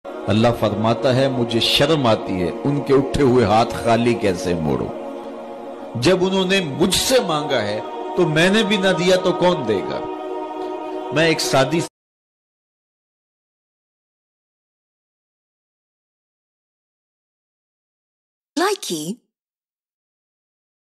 अल्लाह फरमाता है मुझे शर्म आती है उनके उठे हुए हाथ खाली कैसे मोड़ो। जब उन्होंने मुझसे मांगा है तो मैंने भी ना दिया तो कौन देगा। मैं एक सादी Likey